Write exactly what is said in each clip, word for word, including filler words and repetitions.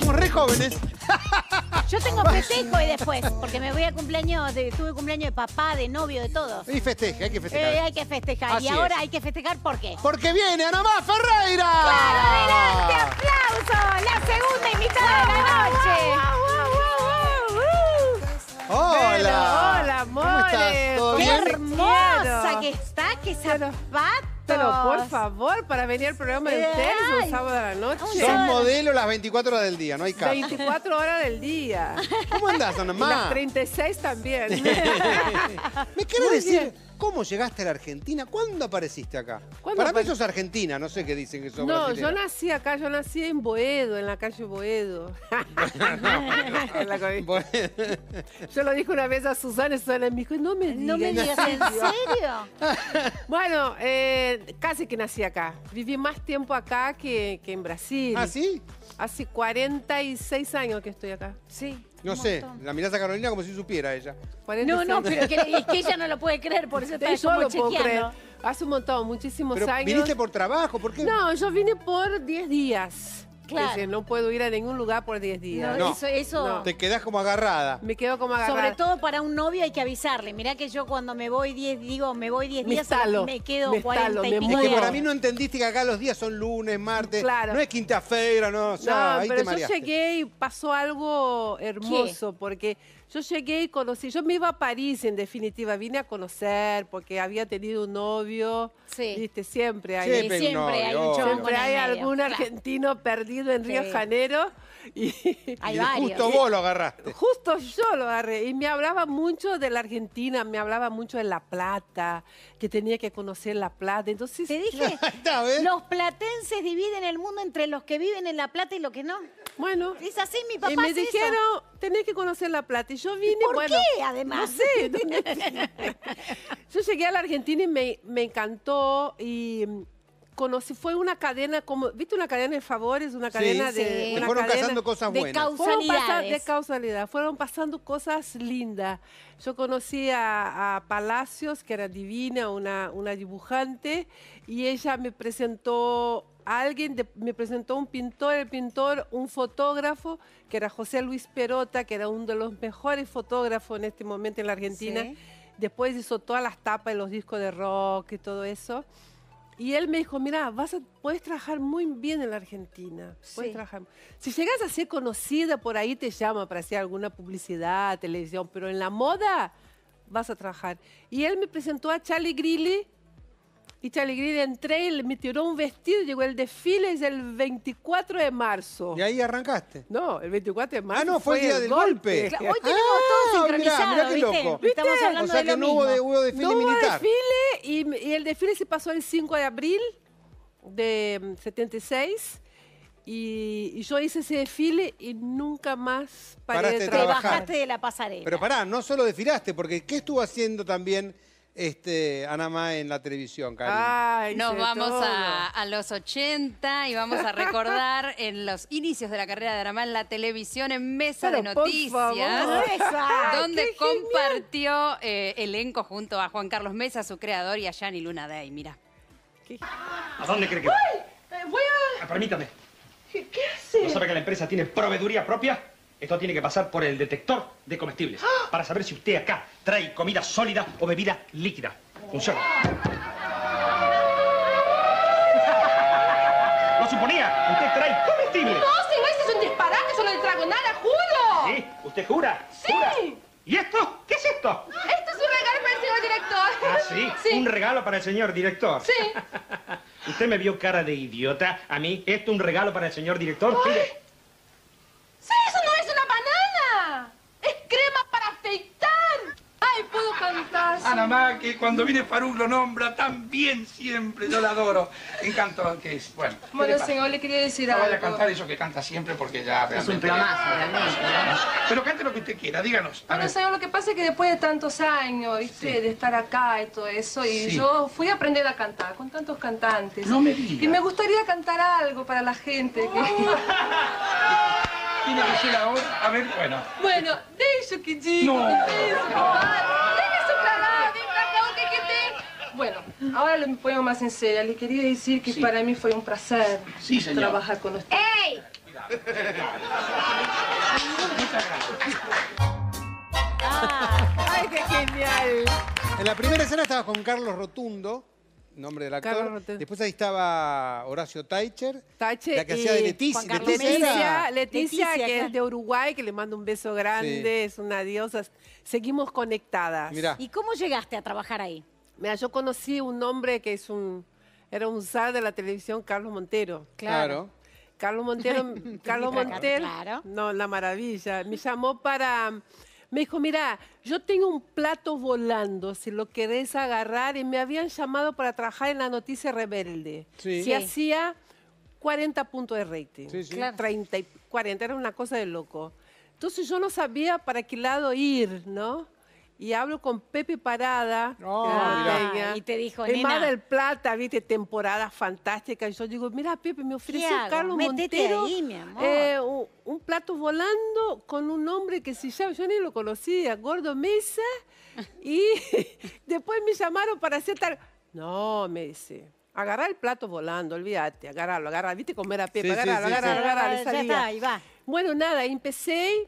Estamos re jóvenes. Yo tengo festejo y después, porque me voy a cumpleaños, de, tuve cumpleaños de papá, de novio, de todo. Y festeje, hay que festejar. Eh, hay que festejar. Así y ahora es. hay que festejar, ¿por qué? Porque viene Ana Má Ferreira. ¡Claro, adelante! ¡Aplauso! La segunda invitada de la noche. Hola. Hola, amores. ¿Cómo estás? ¿Todo ¡Qué bien? hermosa Quiero. que está! ¡Qué zapatos! Pero por favor, para venir al programa de ustedes Ay. un sábado a la noche. Un Son sábado. modelo las veinticuatro horas del día, no hay caso. veinticuatro horas del día. ¿Cómo andás, Ana Y Má? las treinta y seis también. ¿Me querés Muy decir bien. cómo llegaste a la Argentina? ¿Cuándo apareciste acá? ¿Cuándo Para mí apare- sos argentina, no sé qué dicen que sos No, brasilera. yo nací acá, yo nací en Boedo, en la calle Boedo. En la calle- Bueno, Yo lo dije una vez a Susana y Susana me dijo, no me digas. No me digas, ¿en serio? Bueno, eh, casi que nací acá. Viví más tiempo acá que, que en Brasil. ¿Ah, sí? Hace cuarenta y seis años que estoy acá. Sí. No un sé, montón. la mirás a Carolina como si supiera ella. cuarenta y No, seis. no, pero que, es que ella no lo puede creer, por eso está Yo como lo puedo creer. chequeando. Hace un montón, muchísimos ¿Pero años. viniste por trabajo? ¿Por qué? No, yo vine por diez días. Claro. Es decir, no puedo ir a ningún lugar por diez días. No, No. Eso, eso. No. Te quedás como agarrada. Me quedo como agarrada. Sobre todo para un novio hay que avisarle. Mirá que yo cuando me voy diez, digo, me voy diez Me días, instalo, me quedo me cuarenta instalo, y me pico Es que muevo. para días. mí no entendiste que acá los días son lunes, martes. Claro. No es quinta-feira, no. O sea, No, ahí pero te yo mareaste. llegué y pasó algo hermoso, porque yo llegué y conocí, yo me iba a París en definitiva, vine a conocer porque había tenido un novio, Sí. viste, siempre hay, Siempre hay un siempre hay novio, un chongo siempre en el hay medio, algún claro. argentino perdido en Río Sí. de Janeiro y Hay Y varios. justo vos lo agarraste. justo yo lo agarré y me hablaba mucho de la Argentina, me hablaba mucho de La Plata, que tenía que conocer La Plata, entonces Te dije, Ahí está, ¿ves? los platenses dividen el mundo entre los que viven en La Plata y los que no. bueno, Es así, mi papá y me hace eso. dijeron, tenés que conocer La Plata. Y yo vine, ¿Por bueno, qué, además? No sé. no- yo llegué a la Argentina y me, me encantó y mm, conocí, fue una cadena como, ¿viste una cadena de favores? Una cadena Sí, de... sí. Te una fueron cadena- casando cosas de buenas. causa- fueron pasando, de Causalidades. causalidad, fueron pasando cosas lindas. Yo conocí a, a Palacios, que era divina, una, una dibujante, y ella me presentó a alguien, de- me presentó un pintor, el pintor, un fotógrafo, que era José Luis Perota, que era uno de los mejores fotógrafos en este momento en la Argentina. Sí. Después hizo todas las tapas de los discos de rock y todo eso. Y él me dijo, mira, vas a, puedes trabajar muy bien en la Argentina. Puedes Sí. trabajar. Si llegas a ser conocida, por ahí te llama para hacer alguna publicidad, televisión, pero en la moda vas a trabajar. Y él me presentó a Charlie Grilli, y Charlie Grilli entré, y me tiró un vestido, llegó el desfile, es el veinticuatro de marzo. Y ahí arrancaste. No, el veinticuatro de marzo Ah, no, fue el día del golpe. Claro, hoy tenemos Ah, todo mirá, sincronizado, mirá qué ¿viste? loco. Estamos ¿Viste? hablando O sea de lo que no hubo, mismo. de, hubo desfile No hubo militar. desfile y, y el desfile se pasó el cinco de abril de mm, setenta y seis y, y yo hice ese desfile y nunca más paré Paraste de de Te trabajar. bajaste de la pasarela. Pero pará, no solo desfilaste, porque ¿qué estuvo haciendo también este, Ana Má en la televisión, Karin? Ay, Nos hice vamos todo. a, a los ochenta y vamos a recordar en los inicios de la carrera de Ana Má en la televisión en Mesa Pero de por Noticias, favor. Esa. donde qué genial. compartió eh, elenco junto a Juan Carlos Mesa, su creador, y a Yani Luna Day. Mira. ¿A dónde cree que va? Eh, voy a... Ah, permítame. ¿Qué, qué hace? ¿No sabe que la empresa tiene proveeduría propia? Esto tiene que pasar por el detector de comestibles para saber si usted acá trae comida sólida o bebida líquida. Funciona. Lo suponía. Usted trae comestibles. No, señor, ese es un disparate, yo no le trago nada, juro. ¿Sí? ¿Usted jura? Sí. ¿Jura? ¿Y esto? ¿Qué es esto? Este es un regalo para el señor director. Ah, ¿sí? Sí. Un regalo para el señor director. Sí. ¿Usted me vio cara de idiota a mí? ¿Esto es un regalo para el señor director? Mire. Sí, eso no es una banana. Es crema para afeitar. Ay, puedo cantar. sí. Ana Má, que cuando viene Faruk lo nombra tan bien siempre, yo la adoro. Encanto que es, bueno. ¿qué le Bueno, pasa? señor, le quería decir No algo. vaya a cantar eso que canta siempre porque ya Es un realmente... plomazo, realmente. Pero cante lo que usted quiera, díganos. A Bueno, ver. señor, lo que pasa es que después de tantos años, ¿viste? Sí. De estar acá y todo eso, y Sí. yo fui a aprender a cantar con tantos cantantes. No me diga. Y me gustaría cantar algo para la gente. que- Tiene que ser ahora. A ver, bueno. Bueno, deixa que diga. No. Déjese pra lá, vem pra cá, o que que tem? Bueno, ahora me pongo más en serio. Le quería decir que Sí. para mí fue un placer Sí, señor. trabajar con usted. ¡Ey! ¡Ay, qué genial! En la primera escena estabas con Carlos Rotundo, nombre del actor. Carlos Rotundo. Después ahí estaba Horacio Taicher, Tache la que hacía de y Leticia. Juan Carlos Leticia Leticia, era- Leticia, Leticia, que claro. es de Uruguay, que le mando un beso grande, es una diosa. Seguimos conectadas. Mirá. ¿Y cómo llegaste a trabajar ahí? Mira, yo conocí un hombre que es un, era un zar de la televisión, Carlos Montero. Claro. Carlos Montero, Carlos Claro. Montero, Claro. no, la maravilla. Me llamó para, me dijo, mira, yo tengo un plato volando, si lo querés agarrar, y me habían llamado para trabajar en la Noticia Rebelde. Sí. Y Sí. hacía cuarenta puntos de rating. Sí, sí. Claro. treinta y cuarenta, era una cosa de loco. Entonces yo no sabía para qué lado ir, ¿no? Y hablo con Pepe Parada, Oh, que era mirá. norteña, Y te dijo, en Mar nena. del Plata, viste, temporada fantástica. Y yo digo, mira, Pepe, me ofreció hago? Carlos Métete Montero ahí, mi amor. eh, un, un plato volando con un hombre que se llama, yo ni lo conocía, Gordo Mesa. Y después me llamaron para hacer tal. No, me dice. Agarrar el plato volando, olvídate, agarrarlo, agarrar, viste cómo era Pepe, Sí, sí, agarrarlo, sí, sí. agarrarlo, agarrarlo, y Ya salía. está, ahí va. Bueno, nada, empecé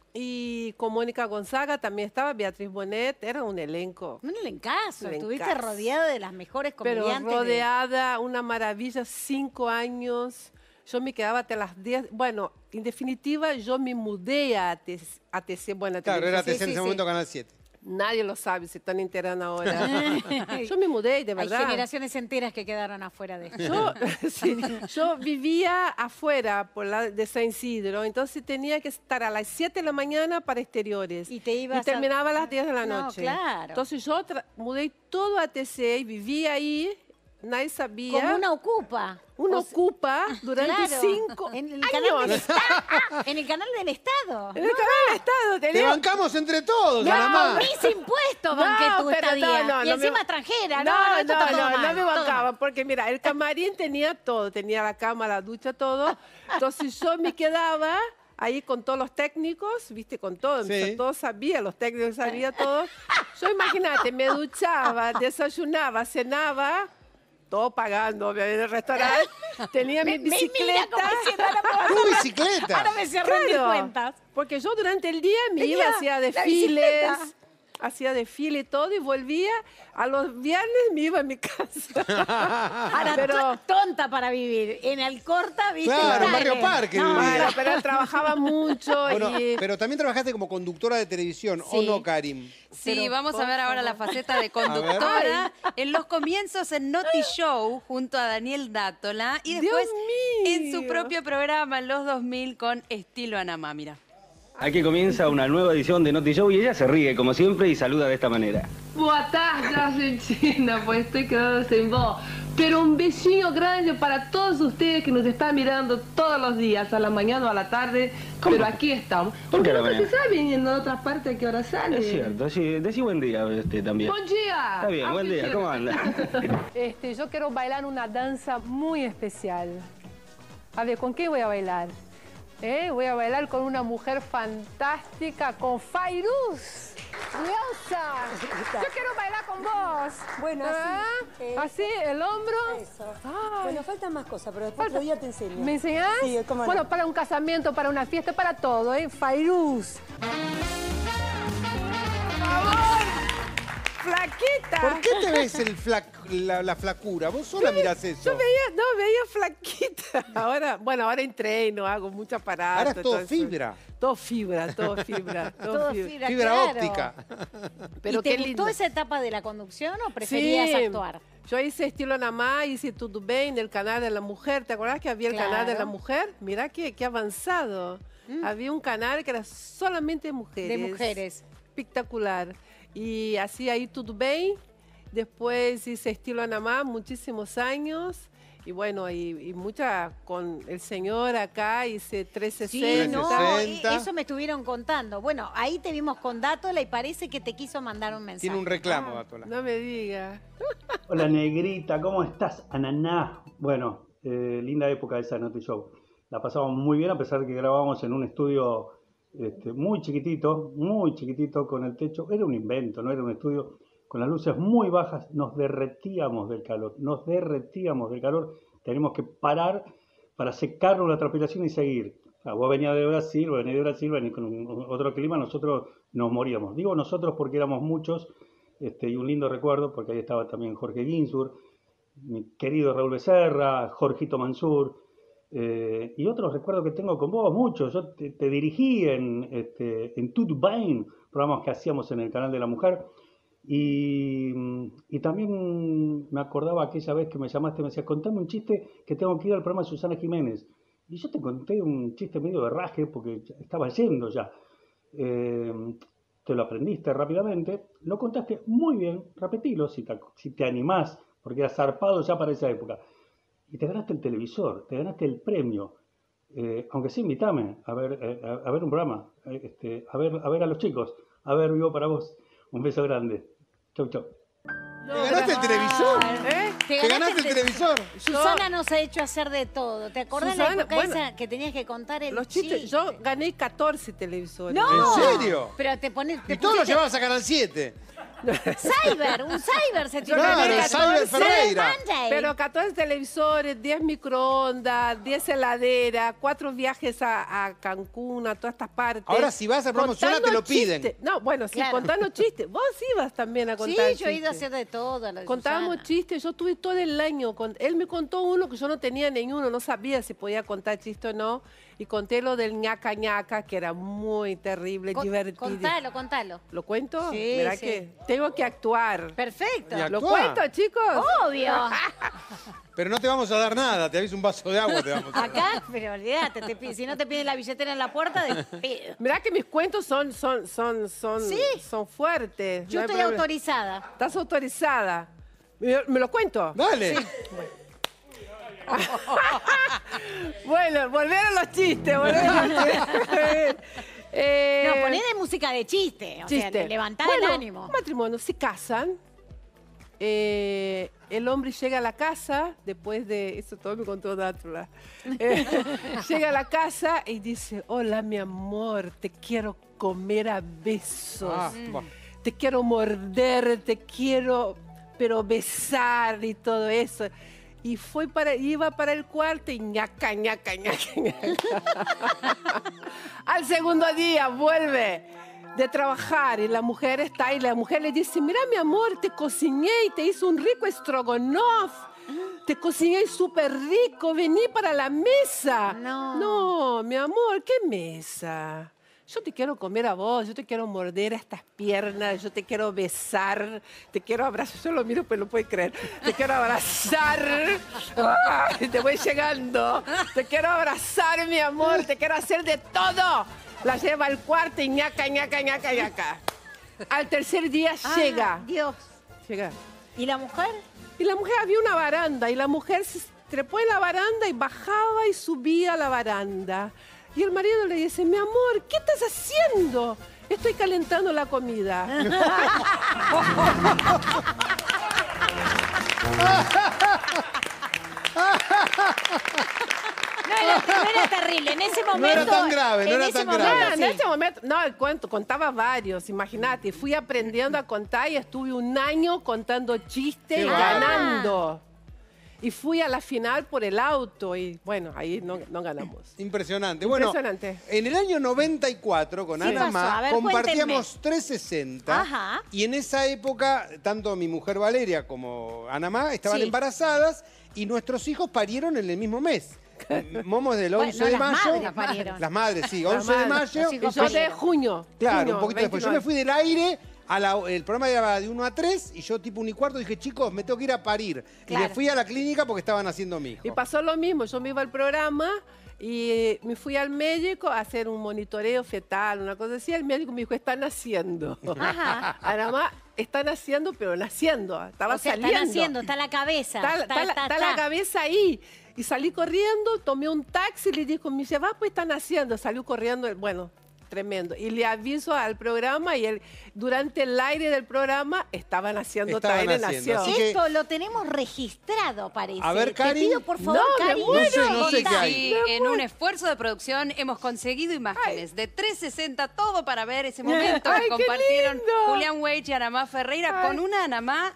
y con Mónica Gonzaga también estaba, Beatriz Bonet, era un elenco. Un elencazo. Un Estuviste elencazo. rodeada de las mejores Pero comediantes. de- rodeada, una maravilla, cinco años. Yo me quedaba hasta las diez. Bueno, en definitiva, yo me mudé a A T C. A T C, bueno, a Claro, era T C televisión. en ese sí, momento Canal siete. Nadie lo sabe, se están enterando ahora. Yo me mudé, de Hay verdad. generaciones enteras que quedaron afuera de esto. Yo, sí, yo vivía afuera por la, de San Isidro, entonces tenía que estar a las siete de la mañana para exteriores. Y te ibas a- terminaba a las diez de la No, noche. claro. Entonces yo tra- mudé todo a T C y vivía ahí, nadie sabía. Como una ocupa. Uno O sea, ocupa durante claro, cinco en el años. canal del Estado. En el canal del Estado. En el canal del Estado. Te tenía- bancamos entre todos, No, Ana con Má. mis impuestos No, banqué tu pero estadía. no, no, y no encima me- extranjera. No, No, no, esto no, está todo no, mal, no me todo bancaba, mal. porque mira, el camarín tenía todo, tenía la cama, la ducha, todo. Entonces yo me quedaba ahí con todos los técnicos, viste, con todo, Sí. todos sabían, los técnicos sabían todo. Yo imagínate, me duchaba, desayunaba, cenaba, todo pagando obviamente, en el restaurante. Tenía mi Me- me- bicicleta. Mira cómo me cierran la ¡Tu bicicleta! Ahora me cierran mis Claro, cuentas. porque yo durante el día me Tenía iba, hacía la desfiles, bicicleta. hacía desfile y todo, y volvía, a los viernes me iba a mi casa. Ahora, Pero- to- tonta para vivir. En Alcorta, viste. Claro, en Dale. Barrio Parque No, vivía. Bueno, pero él trabajaba mucho Bueno, y... pero también trabajaste como conductora de televisión, ¿o Sí. no, Karim? Sí, Pero, vamos a por ver ahora la favor. faceta de conductora en los comienzos en Noti Show junto a Daniel Dátola y Dios después en su mío. propio programa en los dos mil con Estilo Anamá, mira. Aquí comienza una nueva edición de Noti Show y ella se ríe como siempre y saluda de esta manera. Boa tarde, Argentina, pues estoy quedando sin voz. Pero un besinho grande para todos ustedes que nos están mirando todos los días, a la mañana o a la tarde. ¿Cómo? Pero aquí estamos. ¿Por qué Porque a la nunca se mañana? sabe en otras partes a qué hora sale. Es cierto, sí, decí buen día este, también. Buen día. Está bien, buen día, ¿cómo anda? Este, yo quiero bailar una danza muy especial. A ver, ¿con qué voy a bailar? ¿Eh? Voy a bailar con una mujer fantástica, con Fairuz. Diosa, yo quiero bailar con vos. Bueno, así, ¿Ah? eh, Así, el hombro. Eso. Ay. Bueno, faltan más cosas, pero después otro día te enseño. ¿Me enseñás? Sí, cómo no. Bueno, para un casamiento, para una fiesta, para todo, ¿eh? Fairuz. ¡Flaquita! ¿Por qué te ves el flac- la, la flacura? Vos sola mirás eso. Yo veía, no, veía flaquita. Ahora, bueno, ahora entreno, hago mucho aparato. Ahora es todo eso. fibra. Todo fibra, todo fibra, todo, Todo fibra. fibra, Fibra claro. óptica. Pero ¿Y te qué gustó lindo. esa etapa de la conducción o preferías Sí. actuar? Yo hice Estilo Anamá, hice Tudo Bem en el canal de la mujer. ¿Te acuerdas que había el canal de la Claro. mujer? Mirá qué, qué avanzado. Había un canal que era solamente mujeres. De mujeres. Espectacular. Y hacía ahí Tudo Bem. Después hice Estilo Anamá muchísimos años. Y bueno, y, y mucha con el señor acá hice trescientos Sí, sesenta. no, trescientos sesenta. e- eso me estuvieron contando. Bueno, ahí te vimos con Dátola y parece que te quiso mandar un mensaje. Tiene un reclamo, Dátola. No me diga. Hola negrita, ¿cómo estás? Ananá. Bueno, eh, linda época esa de Noti Show. La pasamos muy bien a pesar de que grabábamos en un estudio este, muy chiquitito, muy chiquitito con el techo. Era un invento, no era un estudio. Con las luces muy bajas nos derretíamos del calor, nos derretíamos del calor. Tenemos que parar para secarnos la transpiración y seguir. sea, vos venías de Brasil, vos venís de Brasil, venís con otro clima, nosotros nos moríamos. Digo nosotros porque éramos muchos, este, y un lindo recuerdo, porque ahí estaba también Jorge Ginsburg, mi querido Raúl Becerra, Jorgito Mansur, eh, y otros recuerdos que tengo con vos, muchos. Yo te, te dirigí en, este, en Tout Bain, programas que hacíamos en el Canal de la Mujer, y, y también me acordaba aquella vez que me llamaste, me decías, contame un chiste que tengo que ir al programa de Susana Jiménez. Y yo te conté un chiste medio de raje, porque estaba yendo ya. Eh, te lo aprendiste rápidamente, lo contaste muy bien, repetilo si te, si te animás, porque era zarpado ya para esa época. Y te ganaste el televisor, te ganaste el premio. Eh, aunque sí, invítame a ver, eh, a, a ver un programa, eh, este, a, ver, a ver a los chicos, a ver Vivo para vos. Un beso grande. Chau, chau. ¿Te ganaste el televisor? ¿Eh? ¿Te ganaste el televisor? Susana nos ha hecho hacer de todo. ¿Te acordás Susana, la época bueno, esa que tenías que contar el Los chistes, chiste? yo gané catorce televisores. ¡No! ¿En serio? Pero te pones... te Y todos lo pusiste- llevabas a Canal siete. Cyber, un cyber se tiró. Claro, Gané Cyber catorce Ferreira. Monday. Pero catorce televisores, diez microondas, diez heladeras, cuatro viajes a, a Cancún, a todas estas partes. Ahora, si vas a promocionar, te Contando lo piden. chistes. No, bueno, sí, Claro. contando chistes. Vos ibas también a Sí, contar yo he ido a chistes. hacer de todo. a lo de Contábamos Susana. chistes, yo tuve todo el año. Con, él me contó uno que yo no tenía ninguno, no sabía si podía contar chiste o no. Y conté lo del ñaca ñaca, que era muy terrible, Con- divertido. Contalo, contalo. ¿Lo cuento? Sí, Mirá sí. que tengo que actuar. Perfecto. Y ¿Lo actúa. cuento, chicos? Obvio. Pero no te vamos a dar nada, te aviso un vaso de agua, te vamos a dar. Acá, pero olvídate, te pide- si no te piden la billetera en la puerta, de... Mirá que mis cuentos son, son, son, son, Sí. son fuertes. yo no hay estoy problema. autorizada. Estás autorizada. ¿Me, me lo cuento? Dale. Bueno, volver a los chistes. Volver a los chistes. Eh, No, poné de música de chiste, o chiste. sea, de levantar Bueno, el ánimo. Un matrimonio, se casan. eh, el hombre llega a la casa, después de... Eso todo me contó Dátula. Eh, llega a la casa y dice, hola, mi amor, te quiero comer a besos. Ah, va. Te quiero morder, te quiero, pero besar y todo eso. Y fue para, iba para el cuarto y ñaca, ñaca, ñaca, ñaca. Al segundo día vuelve de trabajar y la mujer está ahí. La mujer le dice, mira mi amor, te cociné y te hice un rico estrogonoff. Te cociné súper rico, vení para la mesa. No. No, mi amor, ¿qué mesa? Yo te quiero comer a vos, yo te quiero morder a estas piernas, yo te quiero besar, te quiero abrazar. Yo lo miro, pero no puedo creer. Te quiero abrazar. ¡Ay! Te voy llegando. Te quiero abrazar, mi amor, te quiero hacer de todo. La lleva al cuarto y ñaca, ñaca, ñaca, ñaca. Al tercer día Ah, llega. Dios. Llega. ¿Y la mujer? Y la mujer había una baranda y la mujer se trepó en la baranda y bajaba y subía a la baranda. Y el marido le dice, mi amor, ¿qué estás haciendo? Estoy calentando la comida. No era, no era terrible. En ese momento. era tan grave, no en era ese tan momento, grave. No, en sí. ese momento, no, el cuento, contaba varios, imagínate. Fui aprendiendo a contar y estuve un año contando chistes Qué y bárbaro. ganando. Y fui a la final por el auto y bueno, ahí no, no ganamos. Impresionante. Bueno, Impresionante. en el año noventa y cuatro, con ¿Qué Ana pasó? Ma, A ver, compartíamos trescientos sesenta. Ajá. Y en esa época, tanto mi mujer Valeria como Ana Ma estaban Sí. embarazadas y nuestros hijos parieron en el mismo mes. Momo es del Bueno, once no, de las mayo. madres parieron. Las madres, sí, La once de madre. mayo. Los Y hijos yo de parieron. junio. Claro, junio, un poquito después. Yo me veintinueve. fui del aire, a la- el programa era de uno a tres y yo tipo un y cuarto dije, chicos, me tengo que ir a parir. Y Claro. me fui a la clínica porque estaban haciendo mi hijo. Y pasó lo mismo, yo me iba al programa y me fui al médico a hacer un monitoreo fetal, una cosa así. El médico me dijo, están naciendo. Ajá. Nada más, están naciendo, pero naciendo. Estaba O sea, saliendo. están haciendo, está la cabeza. Está, está la- está la cabeza ahí. Y salí corriendo, tomé un taxi y le dijo, me dice, va, pues están haciendo. Salió corriendo, bueno, tremendo. Y le aviso al programa y él, durante el aire del programa estaban haciendo Estaban Taire haciendo, Nació. así que- Esto lo tenemos registrado, parece. A ver, Cari. Te pido, por favor, No, me Cari. No sé, no sé Y qué hay. sí, en un esfuerzo de producción hemos conseguido imágenes de trescientos sesenta, todo para ver ese momento Ay, que qué compartieron lindo. Julián Weich y Ana Má Ferreira Ay. con una Ana Má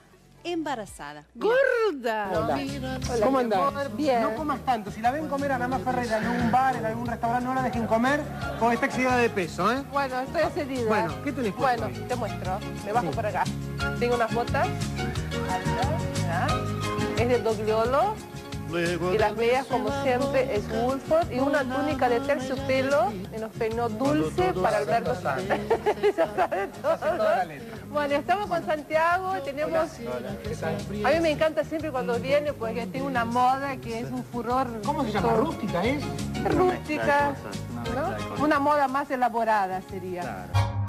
embarazada. ¡Gorda! Hola. Hola, ¿Cómo mi andás? amor, bien. No comas tanto. Si la ven comer a Ana Má Ferreira en algún bar, en algún restaurante, no la dejen comer porque está excedida de peso, ¿eh? Bueno, estoy accedida. Bueno, ¿qué tenés puesto Bueno, ahí? te muestro. Me bajo por acá. Tengo unas botas altas, ¿ya? Es de Dogliolo. Y las medias, como siempre, es Woolford. Y una túnica de terciopelo y nos peinó Dulce para Alberto Sanz. Ya sabe todo, ¿no? Bueno, estamos con Santiago, tenemos... A mí me encanta siempre cuando viene porque tiene una moda que es un furor. ¿Cómo se llama? ¿Rústica es? Rústica, ¿no? Una moda más elaborada sería.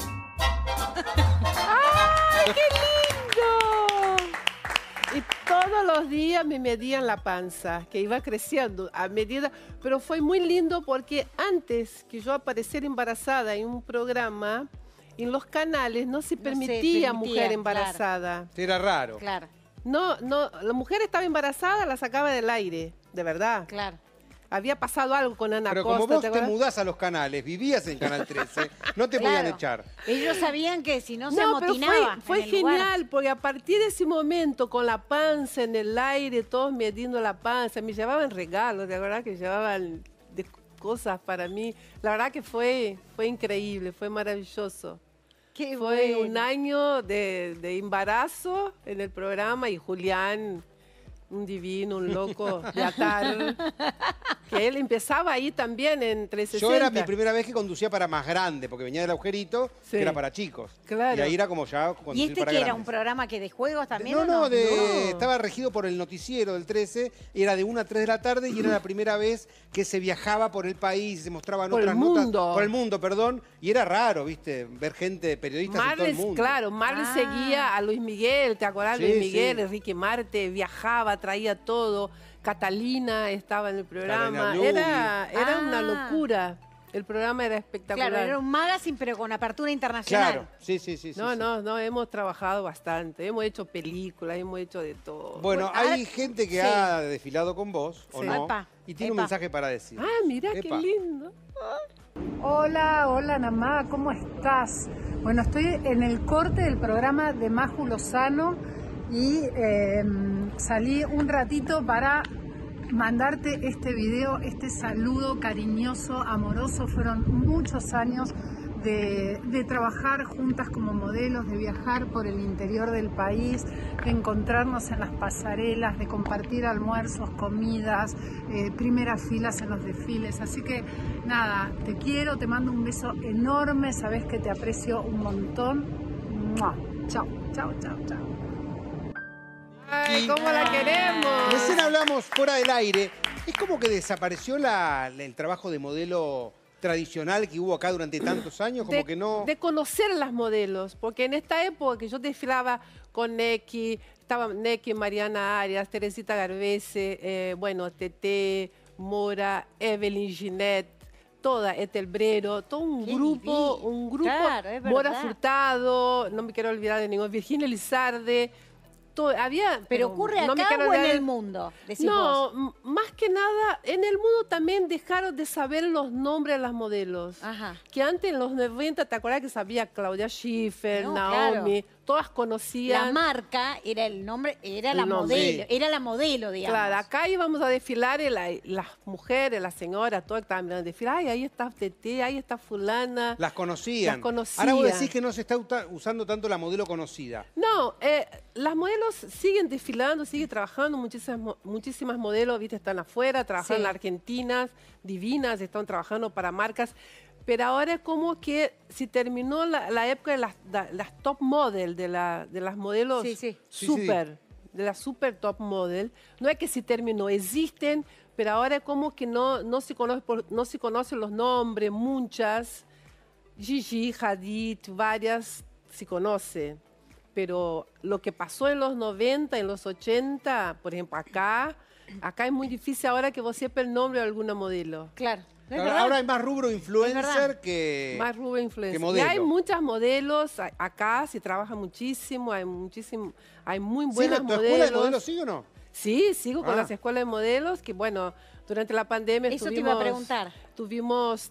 ¡Ay, qué lindo! Y todos los días me medían la panza, que iba creciendo a medida... Pero fue muy lindo porque antes que yo apareciera embarazada en un programa, en los canales no se permitía, permitía, mujer embarazada. Claro. Era raro. Claro. No, no, la mujer estaba embarazada, la sacaba del aire, de verdad. Claro. Había pasado algo con Ana Pero Costa. como vos ¿te te acuerdas? mudás a los canales, vivías en Canal trece, no te Claro. podían echar. Ellos sabían que si no se No, pero amotinaba fue, fue en el lugar. genial, porque a partir de ese momento, con la panza en el aire, todos midiendo la panza, me llevaban regalos, de verdad que llevaban de cosas para mí. La verdad que fue, fue increíble, fue maravilloso. Qué Fue bueno. un año de, de embarazo en el programa y Julián, un divino, un loco de atar, que él empezaba ahí también en trescientos sesenta. Yo era mi primera vez que conducía para más grande, porque venía del agujerito, Sí. que era para chicos. Claro. Y ahí era como ya ¿Y conducir este para que era grandes. un programa que de juegos también? No, o no, de- No. estaba regido por el noticiero del trece, era de una a tres de la tarde y era la primera vez que se viajaba por el país, se mostraban Por el otras mundo. notas. Por el mundo, perdón. Y era raro, ¿viste? Ver gente, periodistas de todo el Marles, mundo. claro, Marles Ah. seguía a Luis Miguel, ¿te acuerdas? Sí, Luis Miguel, sí. Enrique Marte, viajaba, traía todo. Catalina estaba en el programa. Catalina Era, era Ah. una locura. El programa era espectacular. Claro, era un magazine, pero con apertura internacional. Claro, sí, sí, sí. sí, No, sí. no, no, hemos trabajado bastante. Hemos hecho películas, hemos hecho de todo. Bueno, Bueno, hay ah, gente que sí. ha desfilado con vos, ¿o Sí. no? Epa, Y tiene un epa. mensaje para decir. Ah, mira qué Epa. lindo. Hola, hola Namá, ¿cómo estás? Bueno, estoy en el corte del programa de Maju Lozano y eh, salí un ratito para mandarte este video, este saludo cariñoso, amoroso. Fueron muchos años de, de trabajar juntas como modelos, de viajar por el interior del país, de encontrarnos en las pasarelas, de compartir almuerzos, comidas, eh, primeras filas en los desfiles. Así que nada, te quiero, te mando un beso enorme, sabes que te aprecio un montón. ¡Mua! Chao, chao, chao, chao. Ay, cómo la queremos. Recién hablamos fuera del aire. Es como que desapareció la- el trabajo de modelo tradicional que hubo acá durante tantos años, como de, que no... de conocer las modelos, porque en esta época que yo desfilaba con Neki, estaba Neki, Mariana Arias, Teresita Garbese, eh, bueno, Tete, Mora, Evelyn Ginette, toda, Etelbrero, todo un Qué grupo, divino. un grupo, Claro, es Mora verdad. Furtado, no me quiero olvidar de ningún, Virginia Lizarde, todo, había... ¿Pero ocurre no me acá quiero o en olvidar de- el mundo? Decís No, vos. m- más que nada, en el mundo también dejaron de saber los nombres de las modelos. Ajá. Que antes en los noventa, ¿te acuerdas que sabía Claudia Schiffer, No, Naomi? claro. Todas conocían. La marca era el nombre, era la El nombre. modelo, Sí. era la modelo, digamos. Claro, acá íbamos a desfilar y la- las mujeres, las señoras, todas estaban mirando desfilar. Ay, ahí está Tete, ahí está fulana. Las conocían. Las conocían. Ahora vos decís que no se está uta- usando tanto la modelo conocida. No, eh, las modelos siguen desfilando, siguen trabajando, muchísimas, mo- muchísimas modelos, viste, están afuera, trabajan Sí. en Argentinas, divinas, están trabajando para marcas, pero ahora es como que si terminó la, la época de las, da- las top model, de, la, de las modelos Sí, sí. Sí, super, de la super top model, no es que si terminó, existen, pero ahora es como que no, no, se, conoce por- no se conocen los nombres, muchas, Gigi, Hadid, varias se conoce. Pero lo que pasó en los noventa, en los ochenta, por ejemplo, acá, acá es muy difícil ahora que vos sepas el nombre de alguna modelo. Claro. ¿No es Ahora, verdad? ahora hay más rubro influencer verdad. que... Más Rubén Influencer. que Y modelo. hay muchas modelos, a- acá se trabaja muchísimo, hay muchísimo, hay muy ¿Sigue buenas tu modelos. escuela de modelos, sí o no? Sí, sigo con Ah. las escuelas de modelos, que bueno, durante la pandemia Eso te estuvimos, iba a preguntar. estuvimos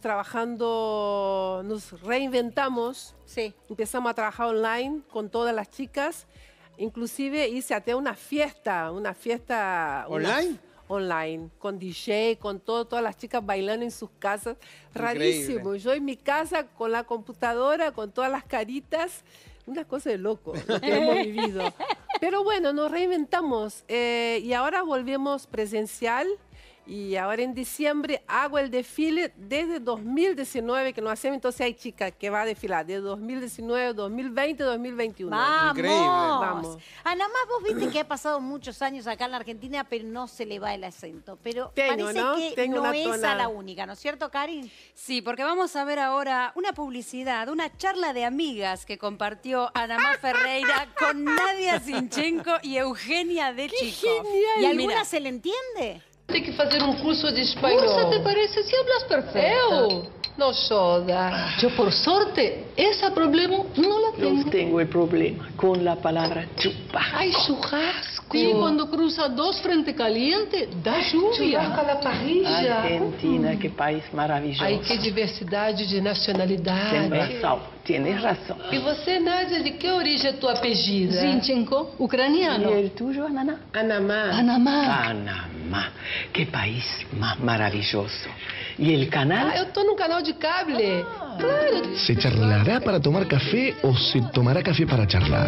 trabajando, nos reinventamos, Sí. empezamos a trabajar online con todas las chicas. Inclusive hice hasta una fiesta, una fiesta... una- ¿Online? online, con D J, con todo, todas las chicas bailando en sus casas. Rarísimo. Increíble. Yo en mi casa con la computadora, con todas las caritas, una cosa de loco lo que hemos vivido. Pero bueno, nos reinventamos eh, y ahora volvemos presencial. Y ahora en diciembre hago el desfile desde dos mil diecinueve que no hacemos, entonces hay chicas que va a desfilar de dos mil diecinueve, dos mil veinte, dos mil veintiuno. ¡Vamos! Vamos. Ana Má, vos viste que ha pasado muchos años acá en la Argentina, pero no se le va el acento. Pero Tengo, parece ¿no? que Tengo no una es a tonada. la única, ¿no es cierto, Karin? Sí, porque vamos a ver ahora una publicidad, una charla de amigas que compartió Ana Má Ferreira con Nadia Sinchenko y Eugenia de Chico. ¿Y alguna Mira. se le entiende? Tem que fazer um curso de espanhol. Nossa, te parece se hablas perfecto. Eu? Não joda. Yo por suerte, ese problema no la tengo. No tengo el problema con la palabra chupa. Hay churrasco. Y cuando cruza dos frente caliente, da lluvia. Churrasco a la parrilla. Argentina, qué país maravilloso. Ai, que diversidade de nacionalidade. Tienes razón, tienes razón. E você, Nádia, de que origem é tua apellido? Zinchenko, ucraniano. ¿Y el tuyo, Anana? Anamá. Anamá. Panamá, qué país más maravilloso. ¿Y el canal? Ah, eu tô num canal de cable. Claro. ¿Se charlará para tomar café o se tomará café para charlar?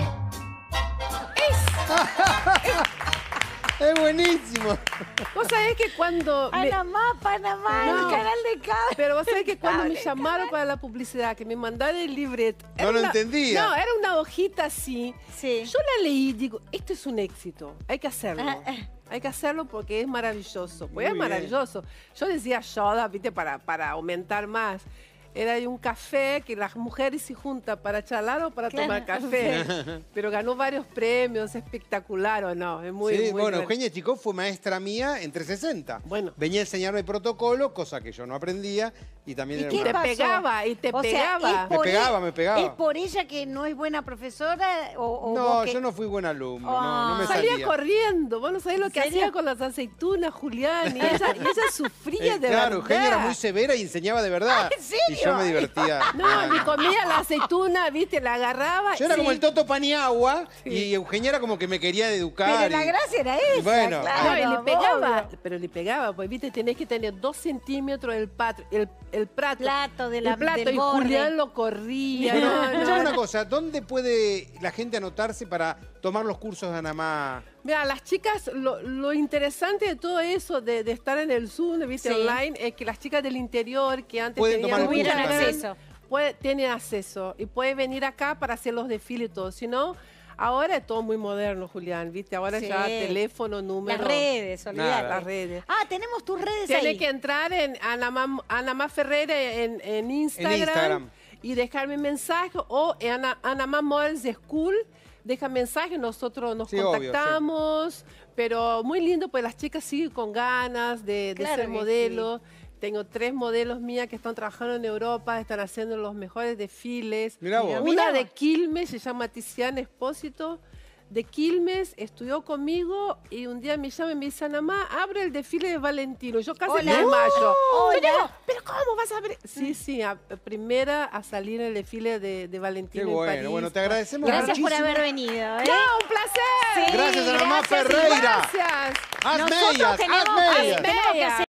Es buenísimo. Vos sabés que cuando... me- Panamá, Panamá, No. el canal de cable. Pero vos sabés que cuando me Cable, llamaron para la publicidad, que me mandaron el libreto... No era lo una- entendía. No, era una hojita así. Sí. Yo la leí y digo, esto es un éxito, hay que hacerlo. Ah, ah. Hay que hacerlo porque es maravilloso. Pues es Muy bien. maravilloso. Yo decía Yoda, viste, para, para aumentar más. Era de un café que las mujeres se juntan para charlar o para Claro. tomar café. Pero ganó varios premios, espectacular o no. Es muy, sí, muy bueno, divertido. Eugenia Chico fue maestra mía en trescientos sesenta. Bueno. Venía a enseñarme protocolo, cosa que yo no aprendía, y también ¿Y era qué una- te pasó? pegaba, y te O sea, pegaba. ¿es Me por pegaba, e- me pegaba. ¿Es por ella que no es buena profesora? O, o No, vos que- yo no fui buen alumno, Ah. no, no me Salía salía. corriendo. Vos no sabés lo ¿En que serio? hacía con las aceitunas, Julián. Y ella, y ella sufría Eh, de claro, verdad. Eugenia era muy severa y enseñaba de verdad. Ah, ¿en serio? Y yo me divertía. No, ni comía la aceituna, viste, la agarraba. Yo era sí. como el Toto Paniagua Sí. y Eugenia era como que me quería educar. Pero la y- gracia era esa, Bueno, claro. No, y le obvio. pegaba, pero le pegaba, pues viste, tenés que tener dos centímetros del pat- el, el plato. Plato de la- el plato, del y borde. Julián lo corría. Bueno, no, no. escuchame una cosa, ¿dónde puede la gente anotarse para tomar los cursos de Anamá? Mira, las chicas, lo, lo interesante de todo eso, de, de estar en el Zoom, de viste, Sí. online, es que las chicas del interior que antes Pueden tenían tomar el mucha curso ganas, acceso. puede- tienen acceso y puede venir acá para hacer los desfiles y todo. Si no, ahora es todo muy moderno, Julián, viste, ahora Sí. ya teléfono, número. Las redes, olvídate. Las redes. Ah, tenemos tus redes Tiene ahí. que entrar en Anamá Anamá Ferreira en, en Instagram, En Instagram. y dejarme mensaje o en Ana- Anamá Models School. Deja mensaje, nosotros nos Sí, obvio, sí. contactamos, pero muy lindo, pues las chicas siguen con ganas de, de Claro ser que modelo. Tengo tres modelos mías que están trabajando en Europa, están haciendo los mejores desfiles. Mirá vos. Una Mirá de vos. Quilmes, se llama Tiziana Espósito, de Quilmes, estudió conmigo y un día me llama y me dice, Anamá, abre el desfile de Valentino. Yo casi Hola. me desmayo. Hola. Yo digo, ¿pero cómo vas a abrir? Sí, sí, a- primera a salir en el desfile de, de Valentino Qué en bueno, París. bueno, te agradecemos Gracias por muchísimo. haber venido. ¿eh? No, un placer. Sí, Gracias, Anamá gracias, Ferreira. Gracias. Hazme Nosotros ellas, tenemos- hazme ellas. tenemos que hacer